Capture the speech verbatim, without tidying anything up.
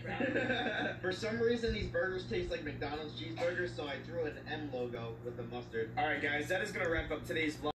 For some reason, these burgers taste like McDonald's cheeseburgers, so I drew an M logo with the mustard. All right, guys, that is going to wrap up today's vlog.